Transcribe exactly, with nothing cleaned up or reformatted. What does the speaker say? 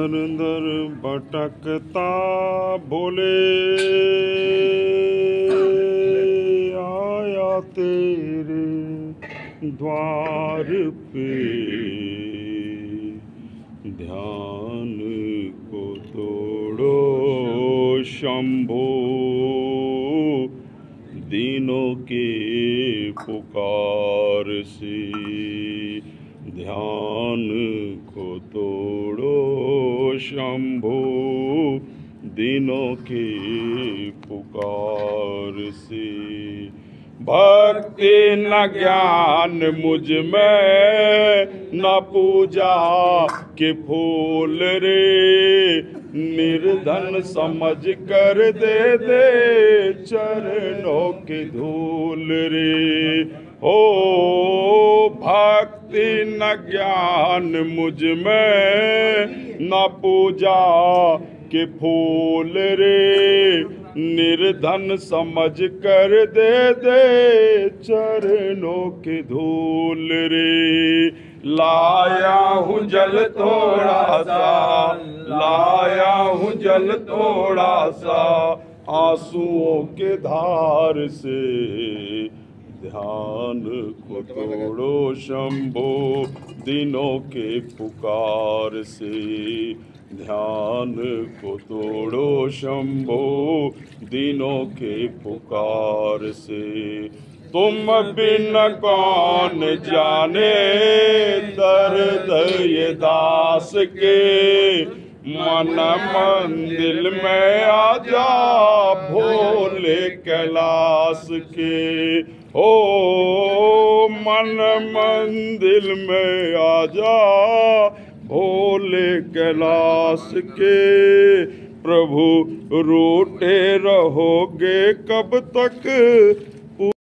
अंदर भटकता बोले आया तेरे द्वार पे, ध्यान को तोड़ो शंभो दीनों के पुकार से, ध्यान को तोड़ो शंभो दीनों के पुकार से। भक्ति न ज्ञान मुझ में न पूजा के फूल रे, निर्धन समझ कर दे दे चरणों की धूल रे। ओ भक्ति न ज्ञान मुझ में न पूजा के फूल रे, निर्धन समझ कर दे दे चरणों की धूल रे। लाया हूँ जल थोड़ा सा, लाया हूँ जल थोड़ा सा, आंसुओं के धार से, ध्यान को तोड़ो शंभो दिनों के पुकार से, ध्यान को तोड़ो शंभो दिनों के पुकार से। तुम बिन कौन जाने दर्द ये दास के, मन मंदिर में आजा भोले कैलाश के। ओ मन मंदिर में आजा भोले कैलाश के। प्रभु रूठे रहोगे कब तक